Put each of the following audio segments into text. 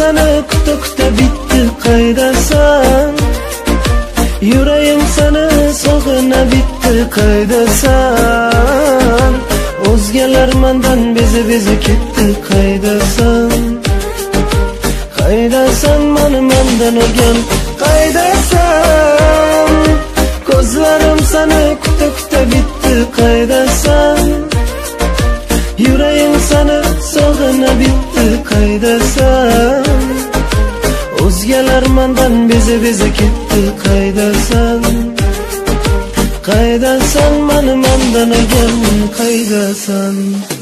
seni kuta bitti qaydasan? Yüreğim seni sog'ina bitti qaydasan? O'zgalar mendan bezi ketdi qaydasan? Qaydasan meni mendan olgan qaydasan? Ko'zlarim seni kuta bitti qaydasan? Yüreğim seni sog'ina bitti qaydasan? O'zgalar mendan bezi ketdi qaydasan? Qaydasan meni mendan olgan qaydasan?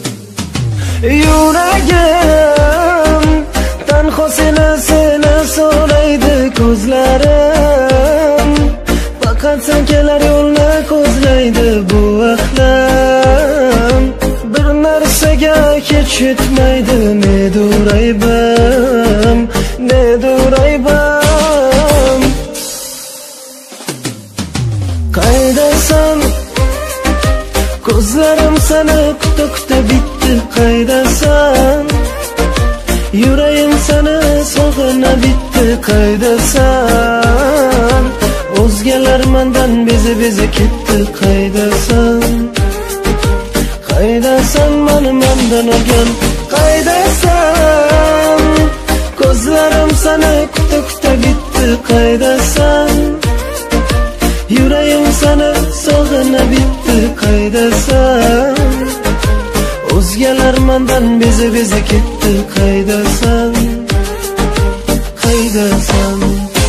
Yuragim tanho seni so'raydi ko'zlarim, faqat sen kelar yo'lni ko'zlaydi bu ahlam. Bir narsaga hech yetmaydi nedir aybim, nedir aybim? Qaydasan? Ko'zlarim seni kuta bitti qaydasan? Yüreğim seni sog'ina bitti qaydasan? O'zgalar mendan bezi ketdi qaydasan? Qaydasan meni mendan olgan qaydasan? Ko'zlarim seni kuta bitti qaydasan? Yüreğim seni sog'ina bitti qaydasan? O'zgalar mendan bezi ketdi qaydasan? Qaydasan?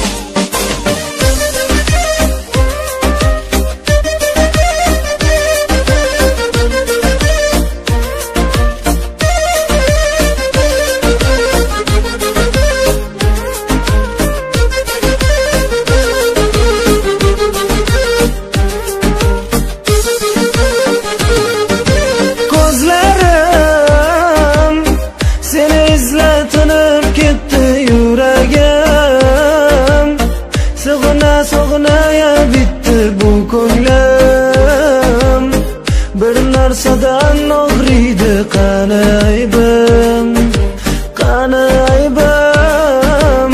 Sog'inaya bitti bu ko'nglim, bir narsadan og'riydi qani aybim, qani aybim?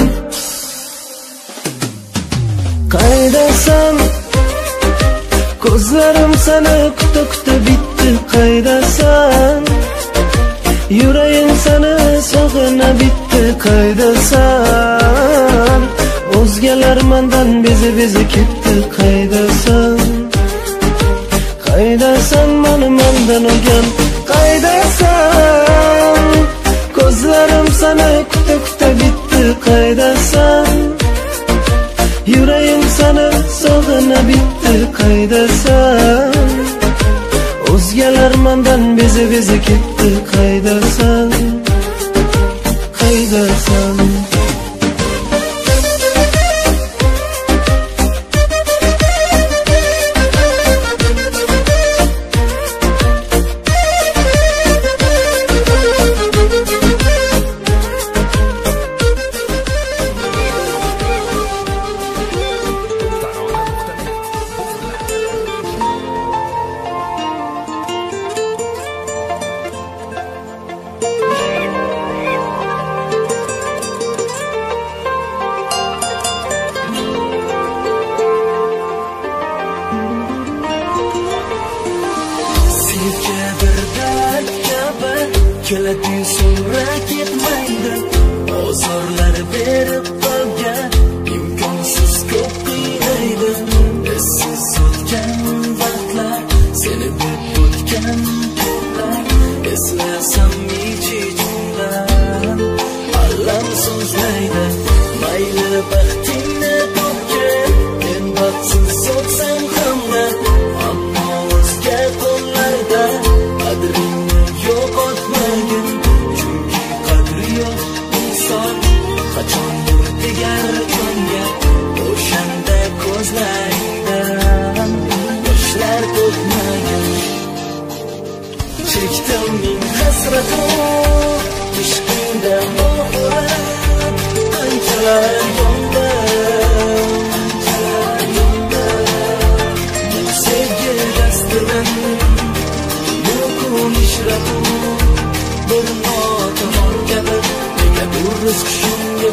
Qaydasan? Ko'zlarim seni kuta bitti qaydasan? Yüreğim seni sog'ina bitti qaydasan? O'zgalar mendan bezi ketdi qaydasan? Qaydasan meni mendan olgan qaydasan? Ko'zlarim seni kuta bitti qaydasan? Yüreğim seni sog'ina bitti qaydasan? O'zgalar mendan bezi ketdi qaydasan? Qaydasan? Keladi so'ngra ketmaydi, ozorlar berib qolgan, imkonsiz ko'p qiynaydi. Essiz o'tgan vaqtlar, seni deb o'tgan kunlar, eslasam ichimdan alam so'zlaydi. Mayli baxtingni topgan, men baxtsiz so'ksam hamda, ammo o'zga qo'llarda qadringni yo'qotmagin, chunki qadri yo'q inson qachondir tegar jonga. O'shanda ko'zlaringdan yoshlar to'kmagin. Chekdim ming hasratu ishqingda mohrat, anchalar yondim, bu sevgi dastidan ishladim. Bir notamon kabi negadir rizq shunga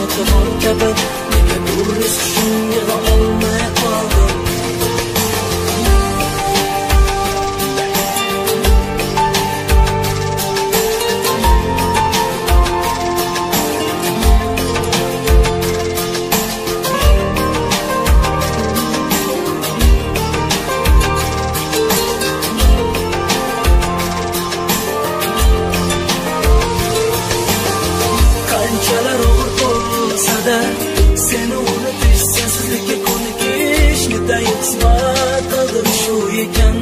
notibon kabi negadur rizqimga yig'a olmay qoldim. Qanchalar og'ir bo'lsa-da, seni unutish, sensizlikka ko'nikish netayin qismat taqdir shu ekan.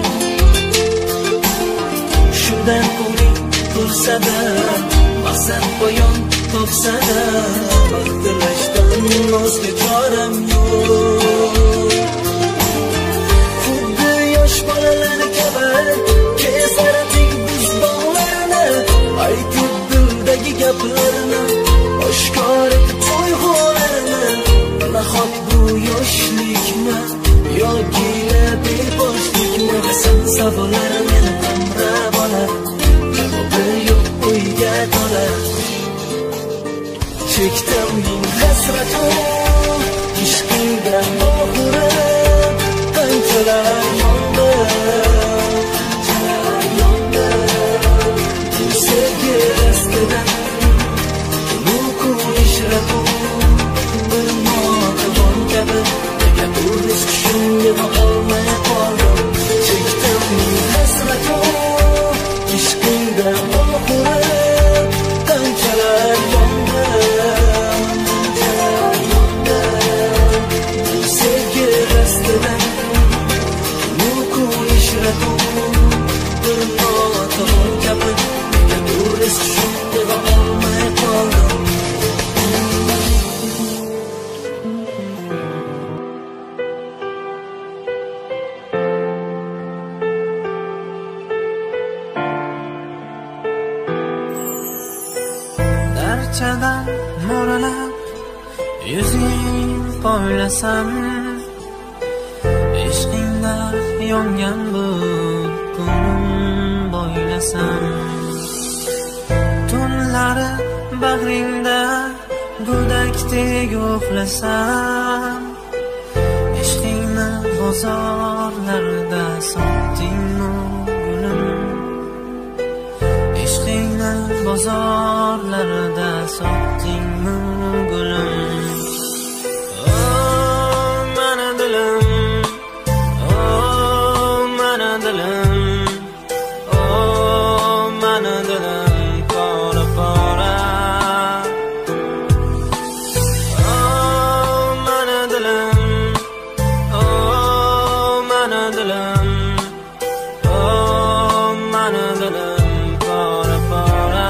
Shundan ko'ngling to'lsa-da, maqsad poyon topsa-da, baxtilashdan o'zga choram yo'q. Xuddi yosh bolalar kabi kesaratik biz bog'larni, aytib dildagi gaplarni, oshkor etib tuyg'ularini. Nahot bu yoshlikmi yoki beboshlikmi? Sen savollar meni qamrab olar, javobi yo'q o'yga to'la. Chekdim ming hasratu ishqingdan oxirib, qanchalar yondim, bu sevgi rastidan nuku ishratu bir notibon kabi negadur rizqimga yig'a olmay qoldim. Chekdim ming hasratu ishqingdan oxirib, qanchalar yondim, bu sevgi rastidan nuku ishratu bir notibon kabi negadur rizqimga yig'a olmay qoldim. Darchadan mo'ralab yuzing poylasam, ishqingda yongan bu ko'nglim boylasam, tunlari bag'ringda gudakdek uxlasam, ishqingni bozorlarda sotdingmi gulim, ishqingni bozorlarda sotdingmi gulim. Oh mana dilim, oh mana dilim, oh mana dilim pora pora. Oh mana dilim, oh mana dilim, oh mana dilim pora pora.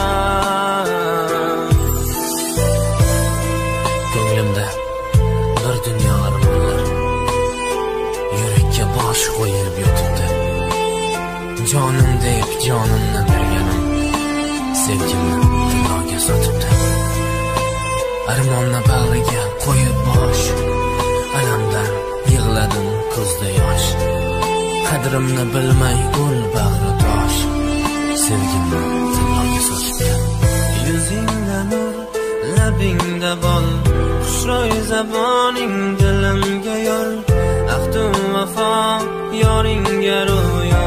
Ko'nglimda bir dunyo armonlar yurakka bosh qo'yib yotibdi. Jonim deb jonimni berganim sevgimni dunyoga sotibdi. Armonni bag'riga qo'yib bosh, alamdan yig'ladim ko'zda yosh. Qadrimni bilmay ul bag'ri tosh, sevgimni dunyoga sotibdi. Yuzingda nur, labingda bol, xushro'y zaboning dilimga yo'l. Ahdu vafo yoringga ro'yo,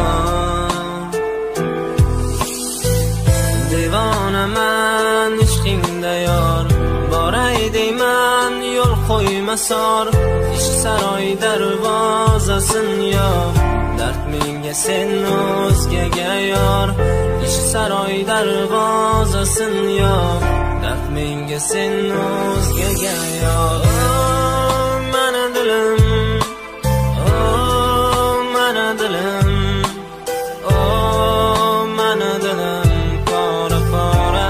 devonaman ishqingda yor. Boray deyman yo'l qo'ymasor, ishq saroy darvozasin yo'q. Dard menga sen o'zgaga yor, ishq saroy darvozasin yo'q. Dard menga sen o'zgaga yor. Oh mana dilim, oh mana dilim, oh mana dilim pora pora.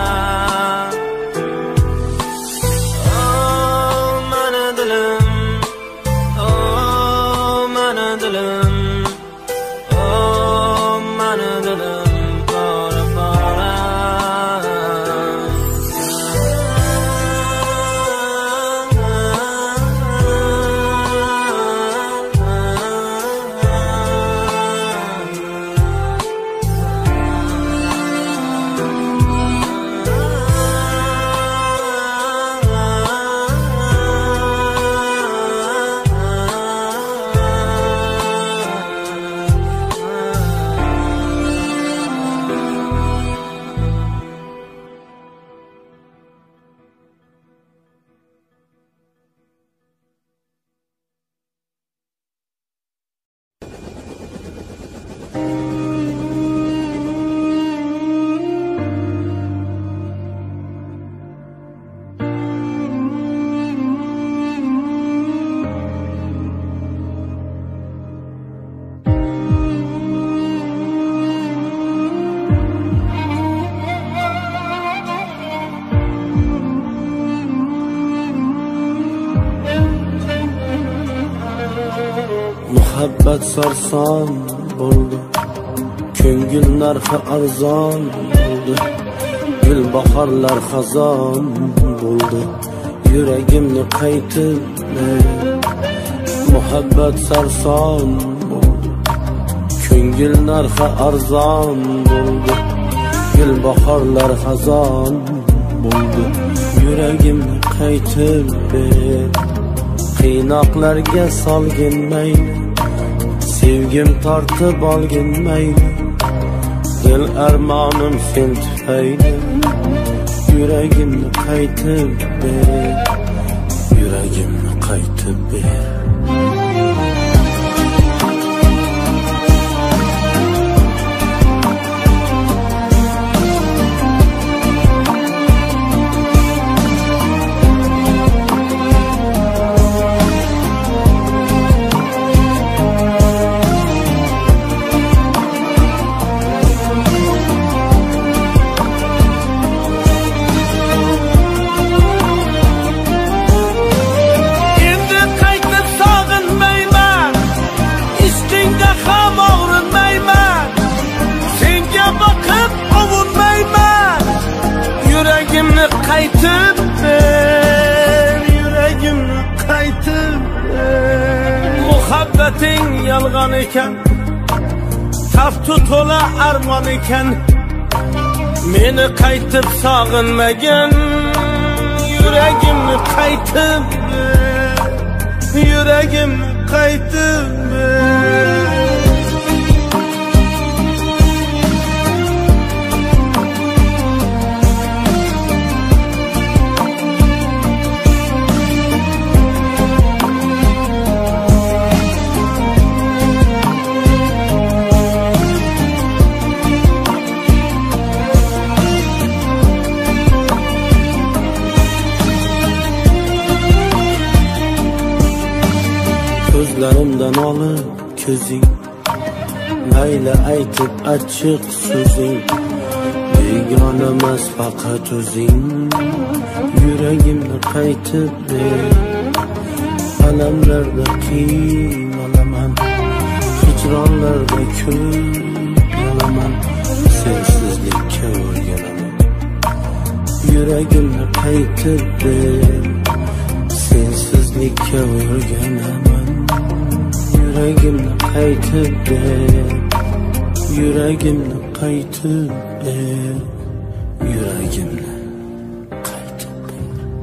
Oh mana dilim, oh mana dilim, oh mana dilim pora pora. muhabbat sarson bo'ldi, ko'ngil narxi arzon bo'ldi, gul bahorlar xazon bo'ldi, yuragimni qaytib muhabbat sarson bo'ldi, ko'ngil narxi arzon bo'ldi, gul bahorlar xazon bo'ldi, yuragimni qaytib ber. Qiynoqlarga solgin mayli, sevgim tortib olgin mayli, dil armonim sen tufayli, yuragimni qaytib ber, yuragimni qaytib ber. Qaytib ber, yuragimni qaytib ber. Muhabbating yolg'on ekan, taftu to'la armon ekan, meni qaytib sog'inmagan, yuragimni qaytib ber, yuragimni qaytib ber. Ko'zlarimdan olib ko'zing, mayli aytib achchiq so'zing, begona emas faqat o'zing, yuragimni qaytib ber. Alamlarda qiynalaman, hijronlarda ko'yalaman, sensizlikka o'rganaman, yuragimni qaytib ber, sensizlikka o'rganaman, yuragimni qaytib ber, yuragimni qaytib ber, yuragimni qaytib ber.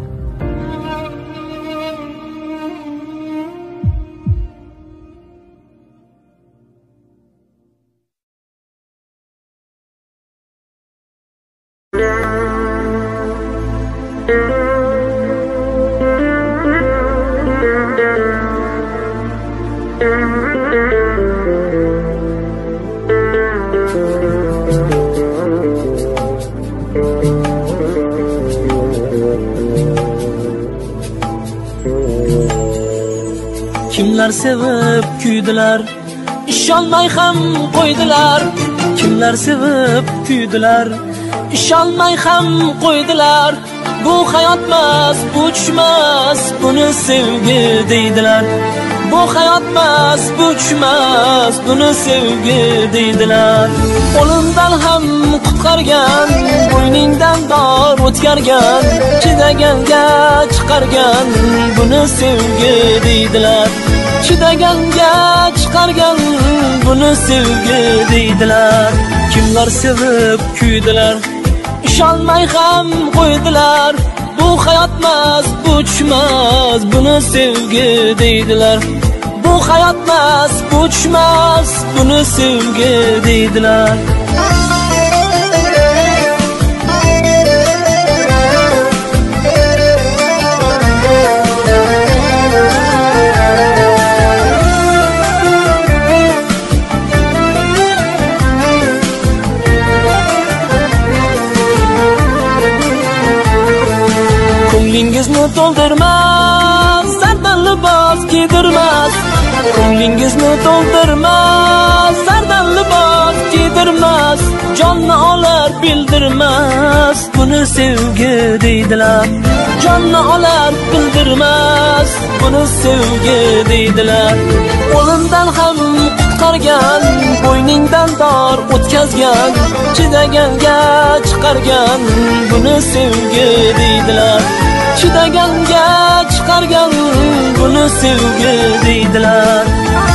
Kimlar sevib kuydilar, ishonmay ham qo'ydilar. Kimlar sevib kuydilar, ishonmay ham qo'ydilar. Bu hayotmas, bu tushmas, buni sevgi deydilar. Bu hayotmas, bu tushmas, buni sevgi deydilar. O'limdan ham qutqargan, bo'yningdan dor o'tkargan, chidaganga chiqargan, buni sevgi deydilar. Chidaganga chiqargan, buni sevgi deydilar. Kimlar sevib kuydilar, ishonmay ham qo'ydilar. Bu hayotmas, bu tushmas, buni sevgi deydilar. Bu hayotmas, bu tushmas, buni sevgi deydilar. Ko'nglingizni to'ldirmas, zardan libos kiydirmas. Ko'nglingizni to'ldirmas, zardan libos kiydirmas. bildirmez, canını olar bildirmez, buni sevgi deydilar. Canını olar bildirmez, buni sevgi deydilar. O'limdan ham qutqargan, bo'yningdan dor o'tkazgan, chidaganga chiqargan, buni sevgi deydilar. Chidaganga chiqargan, buni sevgi deydilar.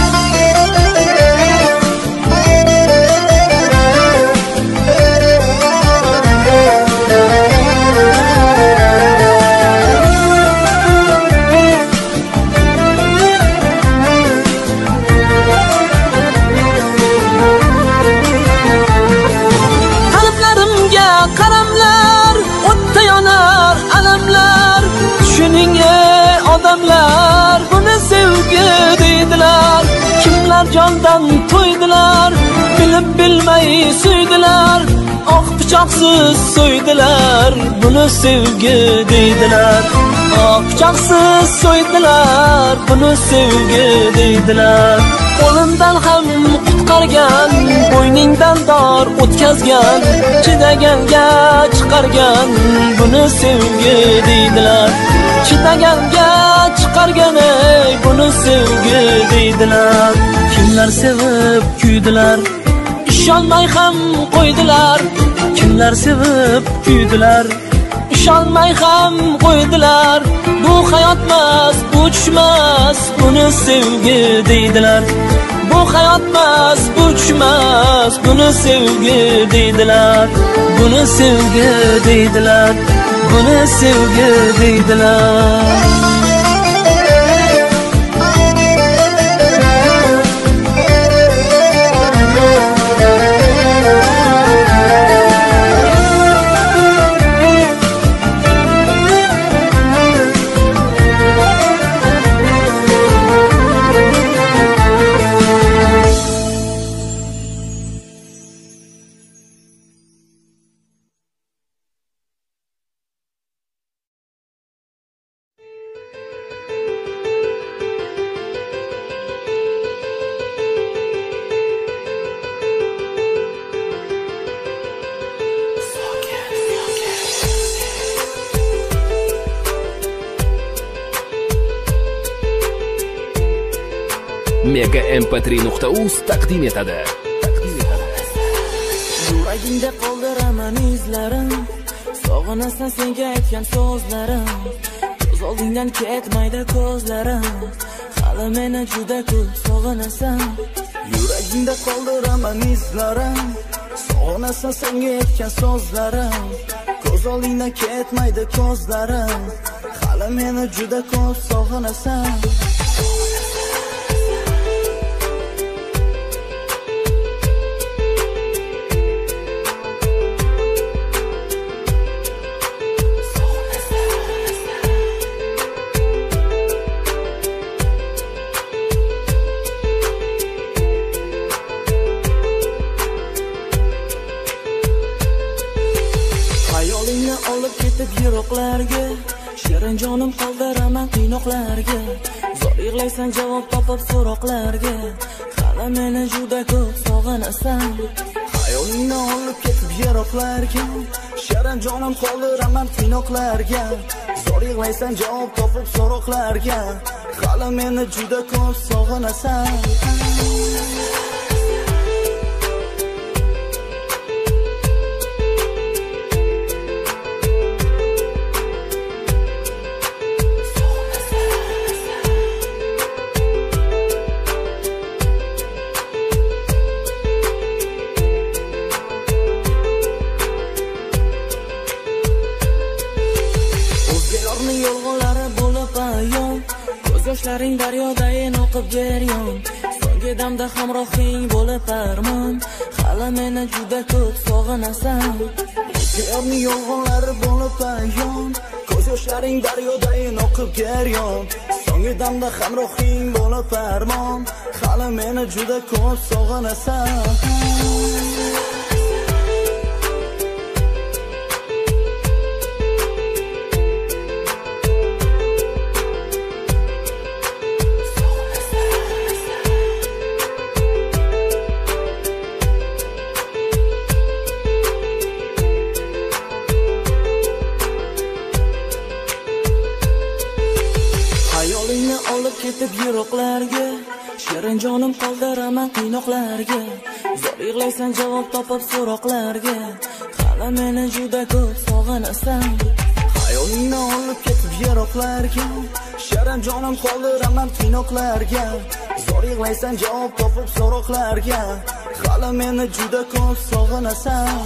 Odamlar buni sevgi deydilar. Kimlar jondan to'ydilar, bilib bilmay suydilar. Oq pichoqsiz so'ydilar, buni sevgi deydilar. Oq pichoqsiz so'ydilar, buni sevgi deydilar. O'limdan ham qutqargan, bo'yningdan dor o'tkazgan, chidaganga chiqargan, buni sevgi deydilar. Chidaganga chiqargan, buni sevgi deydilar. Kimlar sevib kuydilar, ishonmay ham qo'ydilar. Kimlar sevib kuydilar, ishonmay ham qo'ydilar. Bu hayotmas, bu tushmas, buni sevgi deydilar. Bu hayotmas, bu tushmas, buni sevgi deydilar. Buni sevgi deydilar. Buni sevgi deydilar. Mega mp3.uz taqdim etadi. Yuragingda qoldiraman izlarim, sog'inasan senga aytgan so'zlarim. Ko'z oldingdan ketmaydi ko'zlarim, hali meni juda ko'p sog'inasan. Yuragingda qoldiraman izlarim, sog'inasan senga aytgan so'zlarim. Ko'z oldingdan ketmaydi ko'zlarim, hali meni juda ko'p sog'inasan. Hayolingni olib ketib yiroqlarga, shirin jonim qoldiraman qiynoqlarga. Zo'r yig'laysan javob topib so'roqlarga, hali meni juda ko'p sog'inasan. Hayolingni olib ketib yiroqlarga, shirin jonim qoldiraman qiynoqlarga. Zo'r yig'laysan javob topib so'roqlarga, hali meni juda ko'p sog'inasan. Yolg'onlari bo'lib ayon, ko'z yoshlaring daryodayin oqib jaryon. So'nggi damda hamrohing bo'lib armon, hali meni juda ko'p sog'inasan. Sevimli yolg'onlari bo'lib ayon, ko'z yoshlaring daryodayin oqib jaryon. So'nggi damda hamrohing bo'lib armon, hali meni juda ko'p sog'inasan. olib ketib yiroqlarga, shirin jonim qoldiraman qiynoqlarga. Zo'r yig'laysan javob topib so'roqlarga, hali meni juda ko'p sog'inasan. Hayolingni olib ketib yiroqlarga, shirin jonim qoldiraman qiynoqlarga. Zo'r yig'laysan javob topib so'roqlarga, hali meni juda ko'p sog'inasan.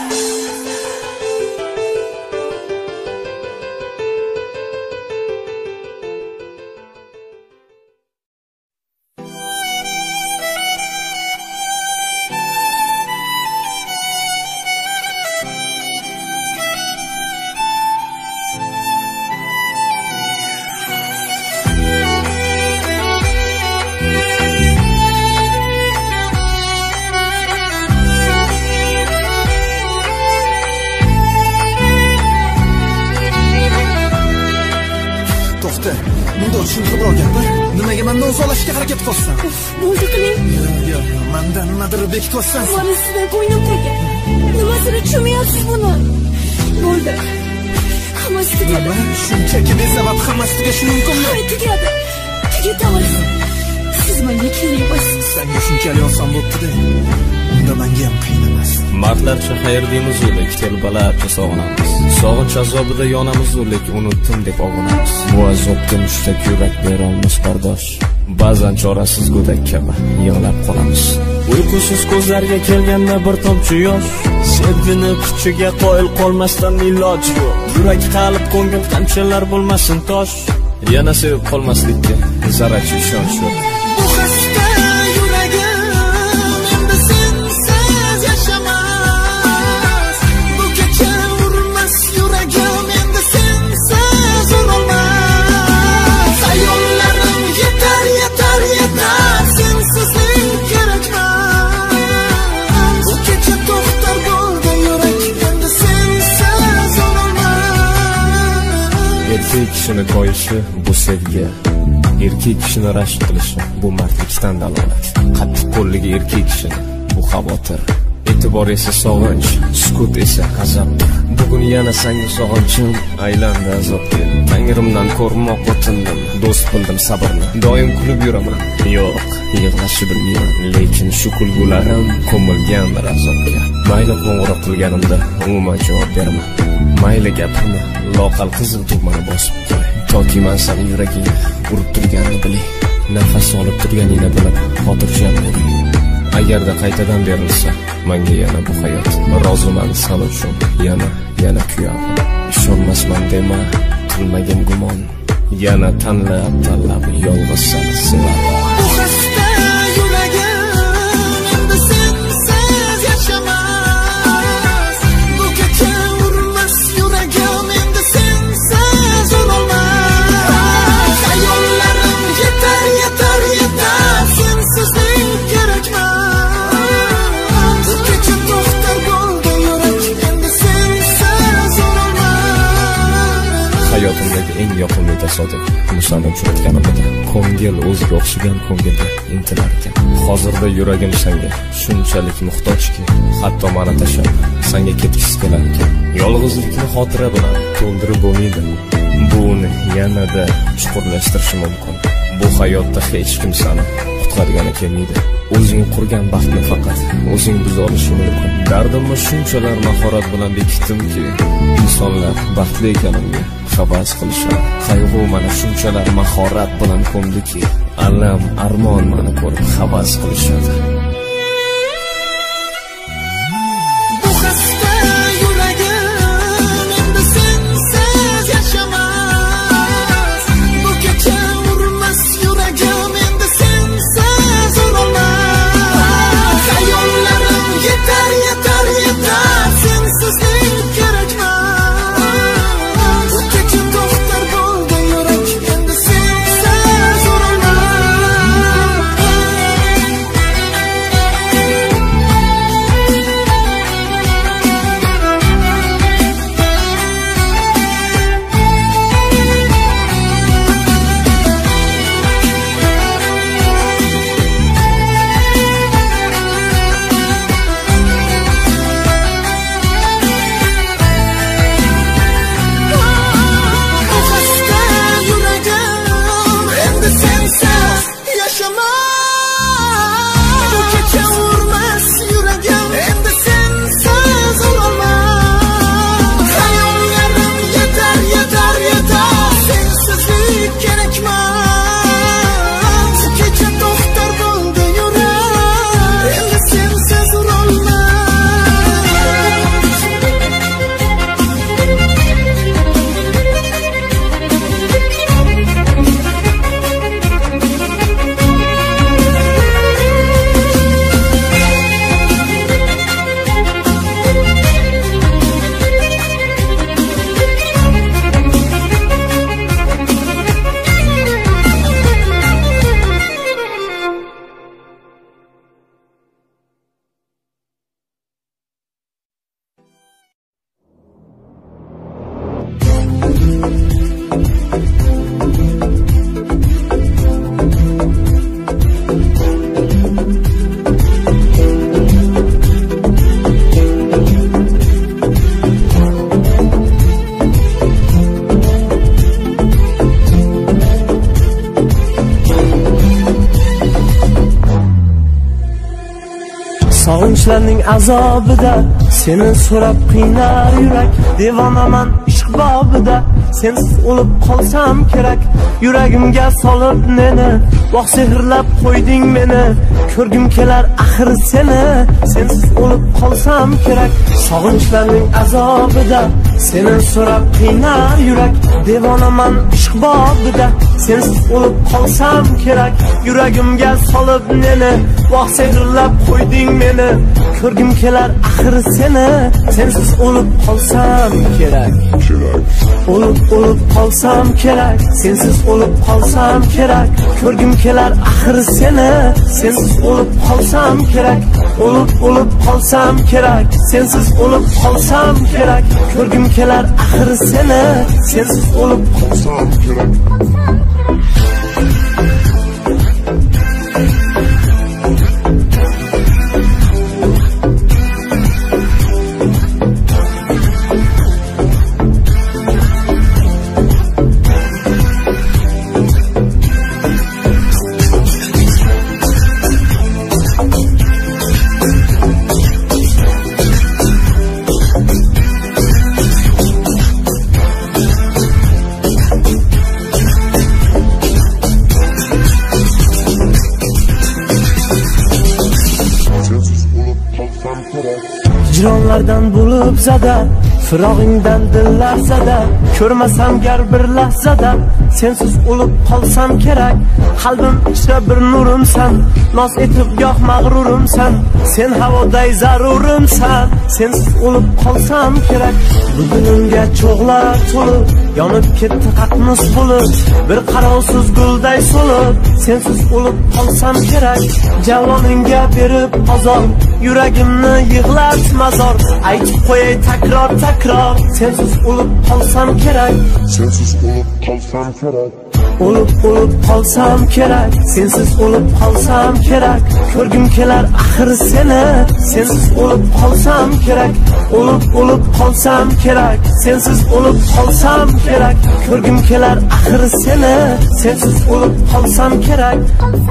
Bunda tushuntirib gapir. Nimaga mendan uzolashga harakat qilsan? Bo'ldi qiling. Yo'q, mendan nimadir bekitsan. Mana sizdan ko'nglim qurgan. Nimasini tushunmayapsiz buni? Bo'ldi. Hammasi tugadi. Shunchaki besabab hammasi tugashi mumkinmi? Hay, tugadi. Tugatamiz. Siz menga qiynayapsiz. Senga shunchalik oson bo'pti-da. Unda menga ham qiyin emas. Mardlarcha xayr deymiz, lekin telbalarcha sog'inamiz. Sog'inch azobida yonamiz, lekin unutdim deb og'inamiz. Bu azobga mushtak yurak berolmas bardosh. Ba'zan chorasiz go'dak kabi yig'lab qolamiz. Uyqusiz ko'zlarga kelganda bir tomchi yosh, sevgini kuchiga qoyil qolmasdan iloj yo'q. Yurak qalb ko'ngil qanchalar bo'lmasin tosh, yana sevib qolmaslikka zarracha ishonch yo'q. Bu xasta yuragim endi sensiz yashamas. Bu kecha urmas yuragim endi sensiz urolmas. Hayollarim yetar yetar yetar, sensizlik kerakmas. Bu kecha to'xtar bo'ldi yurak endi sensiz urolmas. Erkak kishini koyishi bu sevgi, erkak kishini rashk qilishi bu mardlikdan dalolat. Qattiq qo'lligi erkak kishini bu xavotir, e'tibor esa sog'inch, sukut esa g'azabdir. Bugun yana senga sog'inchim aylandi azobga. Tangrimdan ko'rmoq o'tindim, do'st bildim sabrni. Doim kulib yuraman. Yo'q, yig'lashni bilmayman, lekin shu kulgularim ko'milgandir azobga. Mayli qo'ng'iroq qilganimda umuman javob berma. Mayli gapirma, loqal qizil tugmani bosib qo'y. Toki men seni yuragingga urib turganini biling. Nafas olib turganingni bilib, xotirjam bo'ling. Agarda qaytadan berilsa, menga yana bu hayot. Roziman sen uchun, yana kuyaman. Ishonmasman dema, qilmagin gumon. Yana tanlab yolg'iz seni sevaman. Bu xasta yuragim endi sensiz yashamas. Bu kecha urmas yuragim endi sensiz urolmas. Hayollarim yetar yetar yetar, sensizlik kerakmas. Bu kecha to'xtar bo'ldi yurak endi sensiz urolmas. Hayotimdagi eng yoqimli tasodif Musani uchratganimda ko'ngil o'ziga o'xshagan ko'ngilga intilar ekan. Hozirda yuragim senga shunchalik muhtojki, hatto meni tashlab senga ketgisi kelar ekan. Yolg'izlikni xotira bilan to'ldirib bo'lmaydi. Buni yanada chuqurlashtirish mumkin. Bu hayotda hech kim seni qutqargani kelmaydi. O'zing qurgan baxtni faqat o'zing buza olishing mumkin. Dardimni shunchalar mahorat bilan bekitdimki, insonlar baxtli ekanimga havas qilishadi. Qayg'u mana shunchalar mahorat bilan ko'mdiki, alam armon meni ko'rib havas qilishadi. Bu xasta yuragim endi sensiz yashamas. Bu kecha urmas yuragim endi sensiz urolmas. Hayollarim yetar yetar yetar, sensizlik kerakmas. Bu kecha to'xtar bo'ldi yurak endi sensiz urolmas. Sog'inchlarning azobida seni so'rab qiynar yurak. Devonaman ishq bobida sensiz o'lib qolsam kerak. Yuragimga solib neni voh sehrlab qo'yding meni. Ko'rgim kelar axir seni sensiz o'lib qolsam kerak. Sog'inchlarning azobida seni so'rab qiynar yurak. Devonaman ishq bobida sensiz o'lib qolsam kerak. Yuragimga solib neni voh sehrlab qo'yding meni. Ko'rgim kelar axir seni sensiz o'lib qolsam kerak. O'lib qolsam kerak, sensiz o'lib qolsam kerak. Ko'rgim kelar axir seni sensiz o'lib qolsam kerak. O'lib qolsam kerak, sensiz o'lib qolsam kerak. Ko'rgim kelar axir seni sensiz o'lib qolsam kerak. Hijronlardan bo'lib zada, firog'ingdan dillar zada. Ko'rmasam gar bir lahzada sensiz o'lib qolsam kerak. Qalbim ichra bir nurimsan, noz etib goh mag'rurumsan. Sen havoday zarurimsan, sensiz o'lib qolsam kerak. Bugunimga cho'g'lar to'lib, yonib ketdi qatmus bo'lib. Bir qarovsiz gulday so'lib, sensiz o'lib qolsam kerak. Javoningga berib azor, yuragimni yig'latmazor. Aytib qo'yay takror takror, sensiz o'lib qolsam kerak. Sensiz o'lib qolsam kerak. O'lib qolsam kerak, sensiz o'lib qolsam kerak. Ko'rgim kelar axir seni sensiz o'lib qolsam kerak. O'lib qolsam kerak, sensiz o'lib qolsam kerak. Ko'rgim kelar axir seni sensiz o'lib qolsam kerak.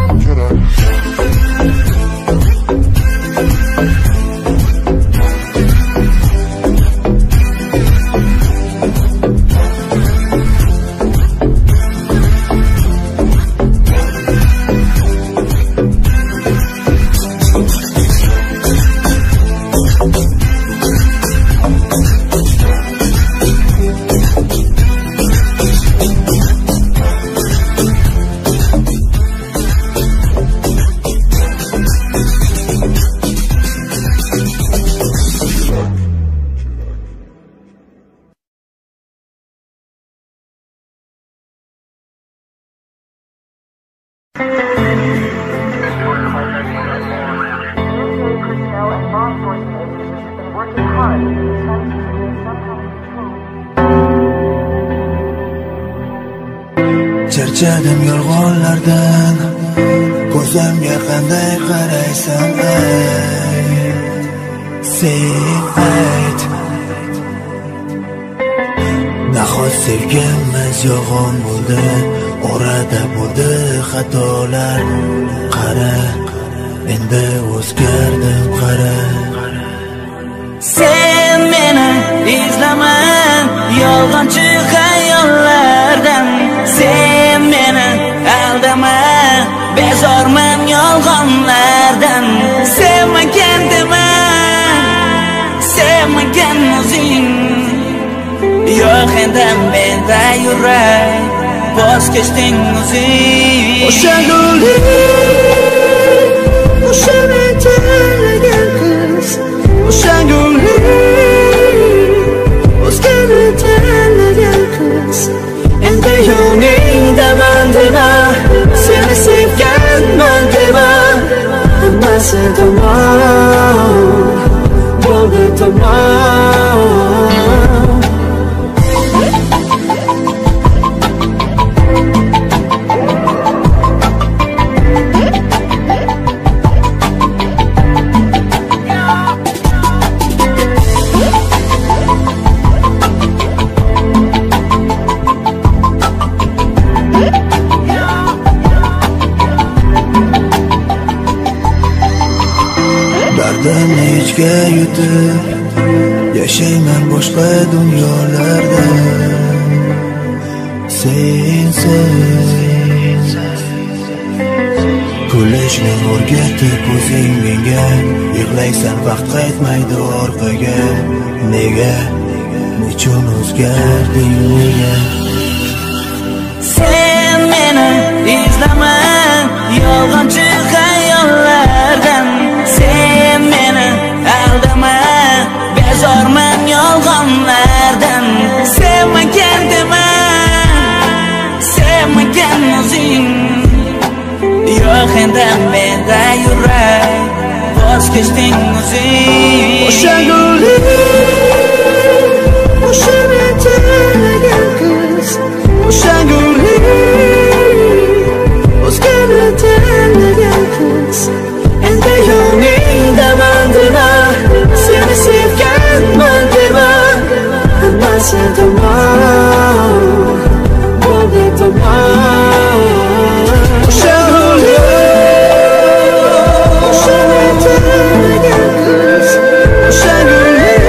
Charchadim yolg'onlardan, ko'zimga qanday qaraysan ey, sen ayt. Nahot sevgimiz yolg'on bo'ldi, orada bo'ldi xatolar. Qara, endi o'zgardim qara. Sen meni izlama yolg'onchi xayollardan. Sen meni aldama, bezorman yolg'onlardan. Sevmagan dema, sevmagan o'zing. Yo'q endi menda yurak, voz kechding o'zing. O'sha gulning, o'sha men tanlagan qiz. O'sha gulning, o'zgani tanlagan qiz. Endi yoningdaman dema, seni sevganman dema. Hammasi tamom, bo'ldi tamom. o'zga yutib yashayman boshqa dunyolarda. Sensiz kulishni o'rgatib o'zing menga, yig'laysan vaqt qaytmaydi orqaga. Nega, nechun o'zgarding nega? Sen meni izlama yolg'onchi xayollardan, sen meni aldama bezorman yolg'onlardan. Sevmagan dema, sevmagan o'zing yo'q endi menda yurak, voz kechding o'zing. O'sha gullik, o'sha tanlagan qiz, o'sha gullik, o'zgani tanlagan qiz. Endi yoningdaman dema, seni sevganman dema, hammasi tamom, bo'ldi tamom. O'sha gullik, o'sha tanlagan qiz, o'sha gullik,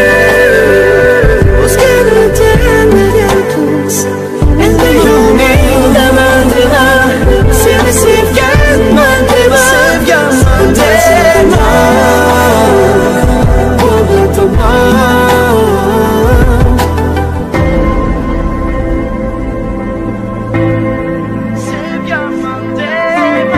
o'zgani tanlagan qiz. Endi yoningdaman dema, seni sevganman dema, sevganman dema, bo'ldi tamom. Sevganman dema.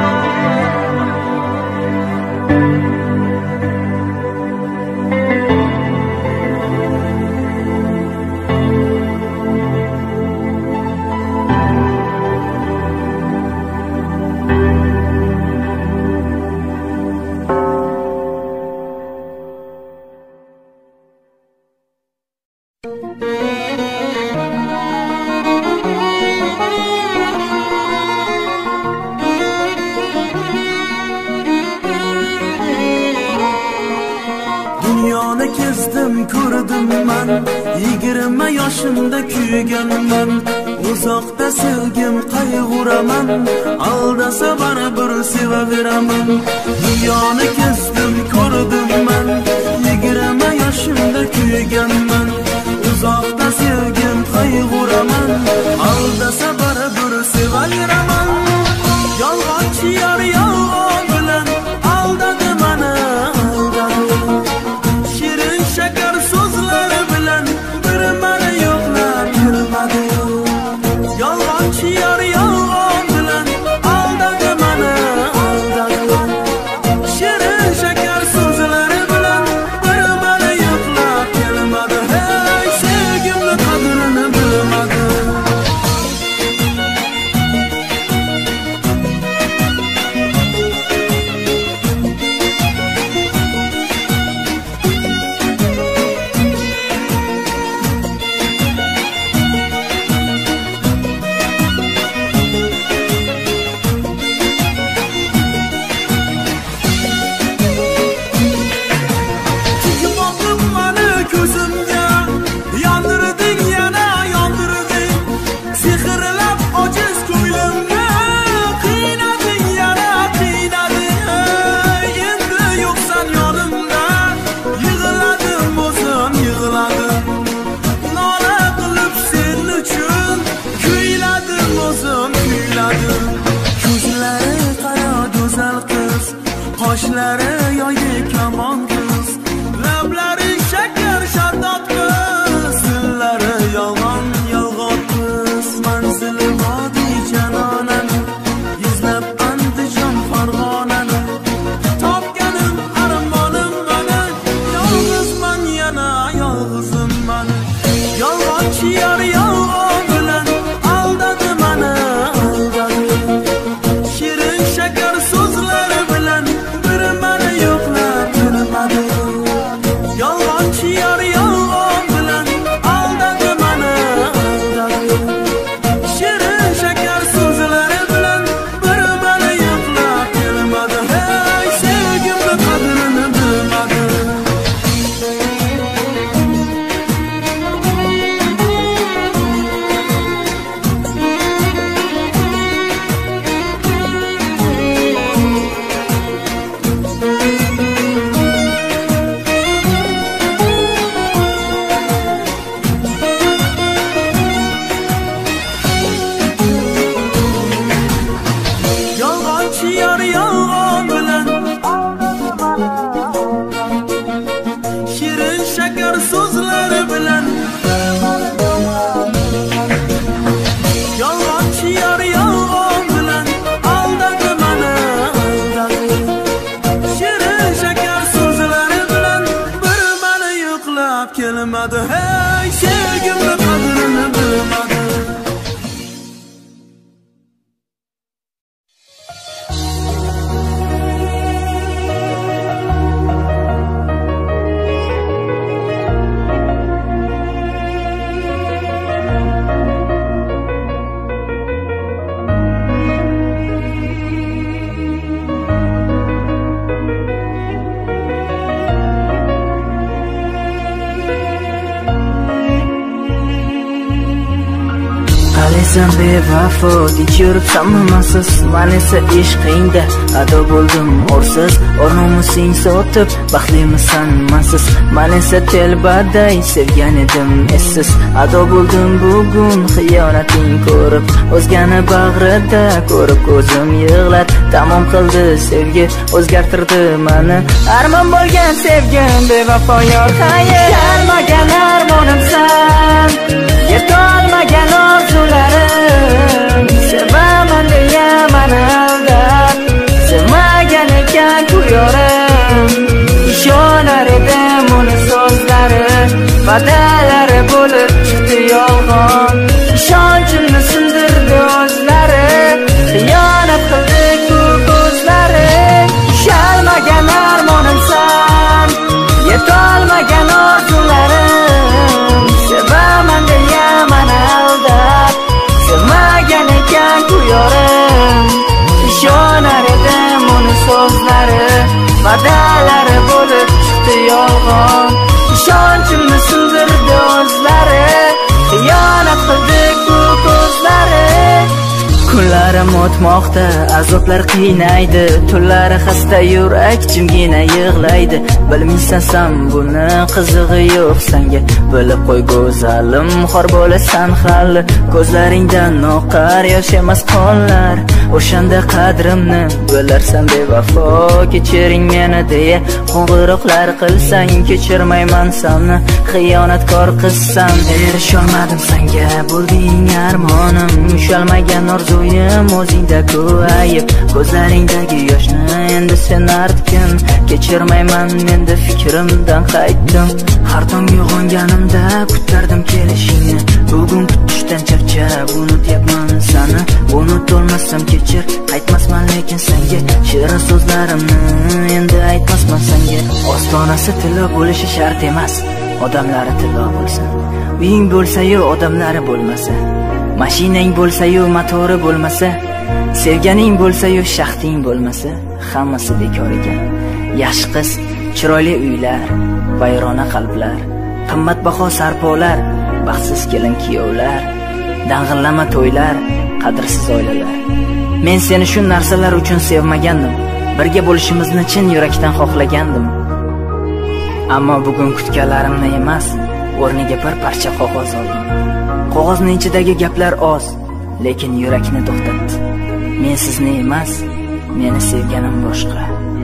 Dunyoni kezdim, ko'rdim man, 20 yoshimda kuyganman. Uzoqda sevgim qayg'uraman, aldasa baribir sevaveraman. Dunyoni kezdim, ko'rdim man, 20 yoshimda kuyganman. Uzoqda sevgim qayg'uraman, aldasa baribir sevaveraman. Yolg'onchi yor yolg'on bilan aldadi mani, aldadi. Shirin shakar so'zlari bilan bir mani yo'qlab yurmadi. Yolg'onchi yor yolg'on bilan aldadi mani, aldadi. Shirin shakar so'zlari bilan bir mani yo'qlab kelmadi. Hey, sevgimni qadrini bilmadi. Qoshlari yoydi kamon qiz, lablari shakar sharbat qiz, dillari yolg'on yolg'on qiz. Manzili vodiy janonani, yuzlab Andijon Farg'onani, topganim armonim mana, yolg'izman yana yolg'izman. Yolg'onchi yor yolg'on bilan aldadi mani, aldadi. Shirin shakar so'zlari bilan bir mani Sen bevafo dinch yuribsanmi masiz men esa ishqingda ado bo'ldim o'rsiz nomusing sotib baxtlimisan masiz men esa telbaday sevgan edim essiz ado bo'ldim bugun xiyonating ko'rib o'zgani bag'rida ko'rib ko'zim yig'lar tamom qildi sevgi o'zgartirdi meni armon bo'lgan sevgim bevafo yor hayır kelmagan armonimsan yetolmagan orzularim sevaman deya meni aldab sevmagan ekan ku yorim ishonar edim uni so'zlari va'dalari bo'lib chiqdi yolg'on ishonchimni sindirdi o'zlari xiyonat qildi ku ko'zlari ushalmagan armonimsan yetolmagan orzularim sevaman deya meni aldab sevmagan ekan ku yorim ishonar edim uni so'zlari va'dalari bo'lib chiqdi yolg'on ishonchimni sindirdi o'zlari xiyonat qildi ku ko'zlari kunlarim o'tmoqda azoblar qiynaydi tunlari xasta yurak jimgina yig'laydi bilmaysan san buni qizig'i yo'q senga bilib qo'y go'zalim xor bo'lasan hali ko'zlaringdan oqar yosh emas qonlar o'shanda qadrimni bilarsan bevafo kechiring meni deya qo'ng'iroqlar qilsang kechirmayman seni xiyonatkor qizsan erisholmadim senga bo'lding armonim ushalmagan orzuyim o'zingda ko'ayib ko'zlaringdagi yoshni endi sen artgin kechirmayman endi fikrimdan qaytdim har tong uyg'onganimda kutardim kelishingni bugun kutishdan charchab unutyapman seni unutolmasam kechir qaytmasman lekin senga shirin so'zlarimni endi aytmasman senga ostonasi tilla bo'lishi shart emas odamlari tilla bo'lsin uying bo'lsa-yu odamlari bo'lmasa mashinang bo'lsa-yu motori bo'lmasa sevganing bo'lsa-yu shaxting bo'lmasa hammasi bekor ekan yaxshi qiz chiroyli uylar vayrona qalblar qimmatbaho sarpolar baxtsiz kelin kuyovlar dang'illama to'ylar qadrsiz oilalar men seni shu narsalar uchun sevmagandim birga bo'lishimizni chin yurakdan xohlagandim ammo bugun kutganlarimni emas o'rniga bir parcha qog'oz oldim qog'ozning ichidagi gaplar oz lekin yurakni to'xtatdi men sizni emas meni sevganim boshqa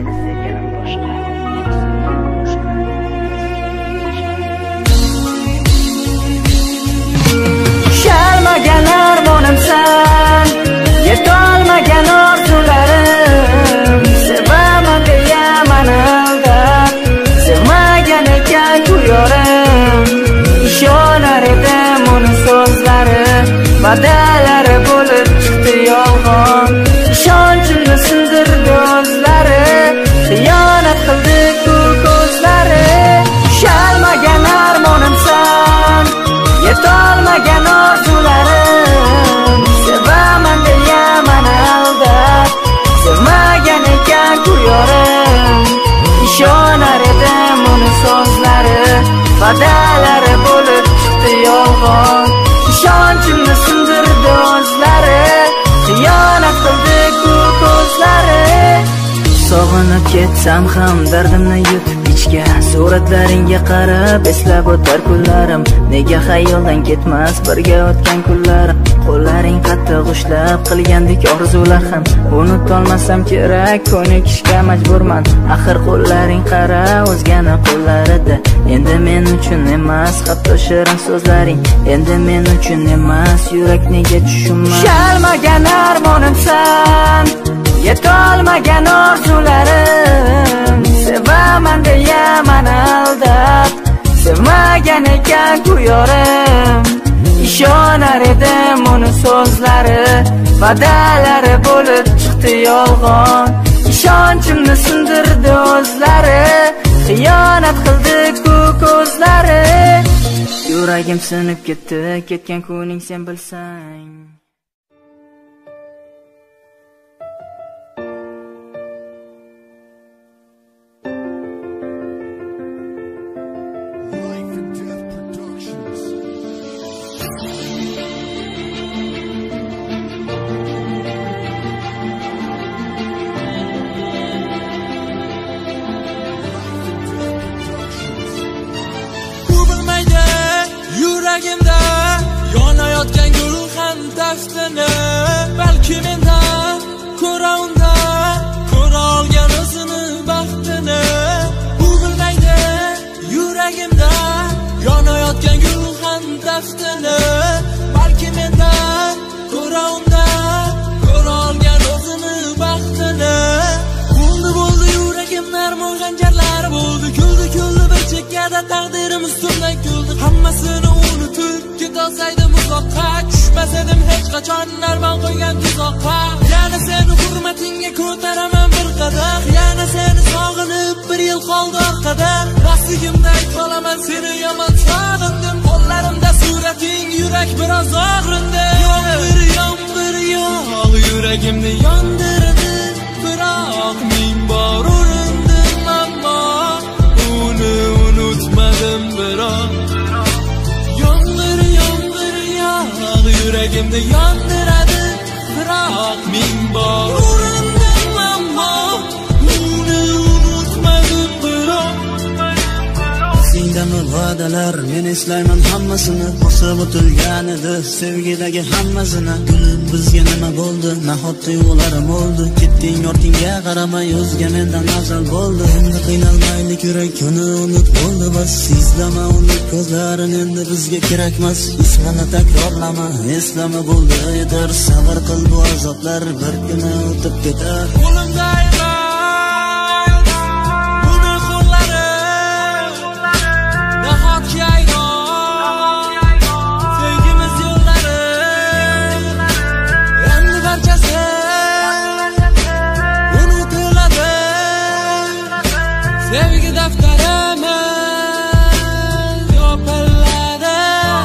ushalmagan armonimsan yetolmagan orzularim sevaman deya meni aldab sevmagan ekan ku yorim ishonar edim uni so'zlari va'dalari bo'lib chiqdi yolg'on ishonchimni sindirdi o'zlari xiyonat qildi ku ko'zlari ushalmagan armonimsan yetolmagan orzularim sevaman deya meni aldab sevmagan ekan ku yorim ishonar edim uni so'zlari va'dalari bo'lib chiqdi yolg'on ishonchimni sindirdi o'zlari xiyonat qildi ku ko'zlari sog'inib ketsam ham dardimni yutib ichgan suratlaringga qarab eslab o'tar kunlarim nega xayoldan ketmas birga o'tgan kunlarim qo'llaring qattiq ushlab qilgandek orzular ham unutolmasam kerak ko'nikishga majburman axir qo'llaring qara o'zgani qo'llarida endi men uchun emas hatto shirin so'zlaring endi men uchun emas yurak nega tushunmas ushalmagan armonimsan yetolmagan orzularim sevaman deya meni aldab sevmagan ekan ku yorim ishonar edim uni so'zlari va'dalari bo'lib chiqdi yolg'on ishonchimni sindirdi o'zlari xiyonat qildi ku ko'zlari yuragim sinib ketdi ketgan kuning sen bilsang balki mendan ko'ra unda ko'ra olgan o'zini baxtini. U bilmaydi yuragimda yonayotgan gulxan daftini, balki mendan ko'ra unda ko'ra olgan o'zini baxtini. Bo'ldi yuragimda armon xanjarlar bo'ldi, kuldi bir chekkada taqdirim ustimdan kuldi. Hammasini unutib ketolsaydim uzoqqa, tushmas edim hech qachon armon qo'ygan tuzoqqa. Yana seni hurmatingga ko'taraman bir qadam, yana seni sog'inib bir yil qoldi orqada. Rostligimdan qolaman seni yomon sog'indim, qo'llarimda surating yurak biroz og'rindi. Yomg'ir yog'g' yuragimni yondirdi, biroq ming bor urindim ammo uni unutmadim biroq. Yomg'ir yog'g' yuragimni yondiradi, biroq ming bor urindim ammo uni unutmadim biroq. Sendami va'dalar, men eslayman hammasini, bosib o'tilgan edi sevgidagi hammasini. Gulib bizga nima bo'ldi, nahot tuyg'ularim o'ldi, ketding ortingga qaramay o'zga mendan afzal bo'ldi. Endi qiynalmaylik yurak kuni unut bo'ldi bas, izlama uni ko'zlarini endi bizga kerakmas. Ismini takrorlama, eslama bo'ldi yetar, sabr qil bu azoblar bir kuni o'tib ketar. Qo'limda sevgi daftarimiz yopiladi.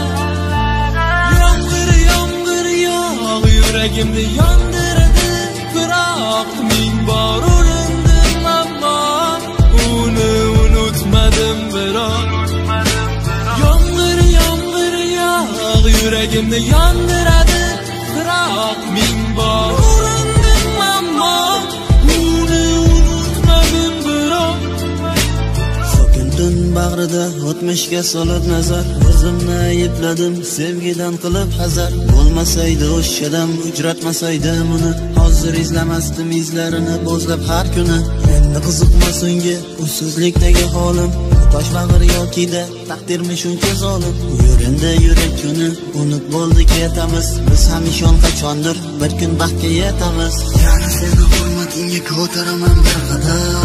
Yomg'ir yog'g' yuragimni yondirdi, biroq ming bor urindim ammo uni unutmadim biroq. Yomg'ir yog'g' yuragimni yondiradi, biroq ming bor urindim ammo uni unutmadim biroq. Tun bag'rida o'tmishga solib nazar, o'zimni ayibladim sevgidan qilib hazar. Bo'lmasaydi o'shadam, uchratmasaydim uni, hozir izlamasdim izlarini bo'zlab har kuni. Endi qiziqmas unga ussizlikdagi holim, tosh bag'ir yokida taqdirmi shuncha zolim. Yurenda yurak kuni unut bo'ldi ketamiz, biz ham ishon qachondir bir kun baxtga yetamiz. Yana seni hurmatingga ko'taraman bir qadam,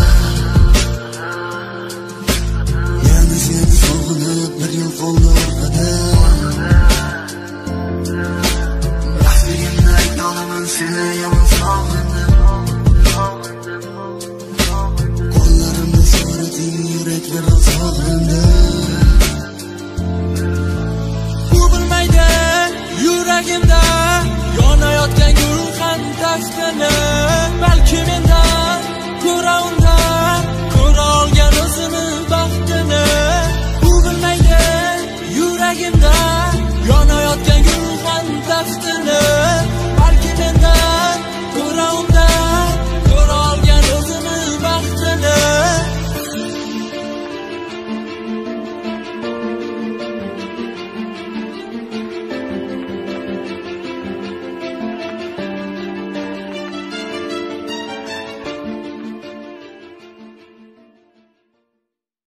seni sog'inib bir yil qoldi orqada. Rostligimni ayta olaman, seni yomon sog'indim. Qo'llarimda surating yurak biroz og'rindi. U bilmaydi yuragimda yonayotgan gulxan daftini,